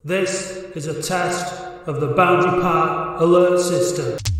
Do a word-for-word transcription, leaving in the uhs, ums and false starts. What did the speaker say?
This is a test of the boundary part alert system.